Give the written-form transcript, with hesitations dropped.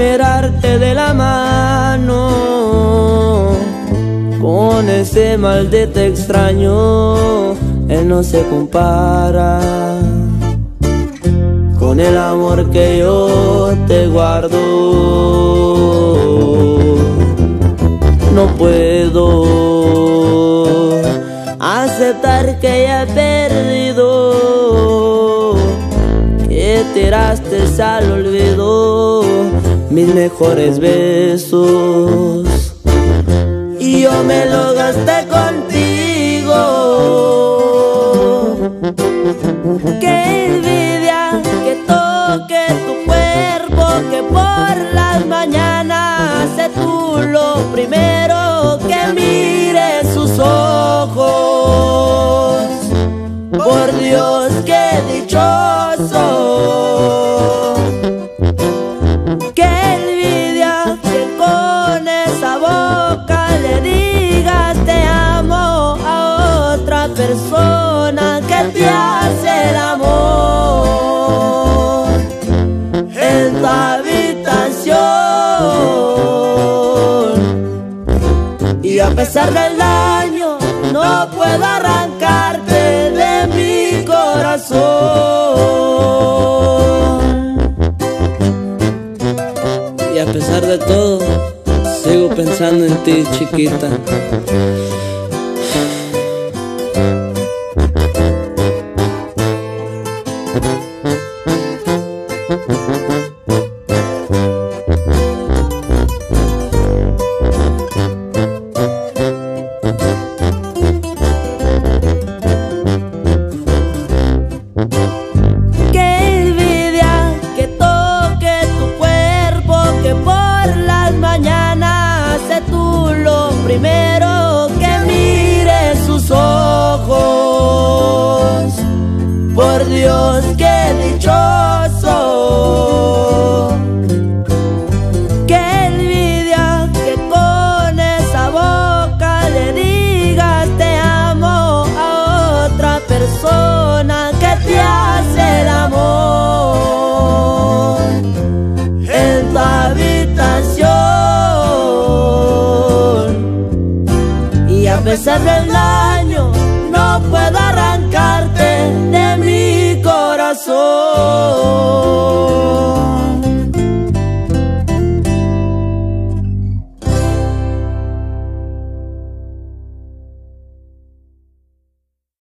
esperarte de la mano. Con ese maldito extraño, él no se compara con el amor que yo te guardo. No puedo aceptar que ya he perdido, que tiraste al olvido mis mejores besos y yo me lo gasté contigo. Qué envidia que toque tu cuerpo, que por las mañanas sé tú lo primero, que mire sus ojos. Por Dios, qué dichoso. Qué envidia que con esa boca le digas te amo a otra persona que te hace el amor en tu habitación. Y a pesar del daño no puedo arrancarte de mi corazón. Y a pesar de todo, sigo pensando en ti, chiquita. Primero que mire sus ojos. Por Dios, qué dichoso. Qué envidia que con esa boca le digas te amo a otra persona que te hace el amor en tu habitación. A pesar del daño, no puedo arrancarte de mi corazón.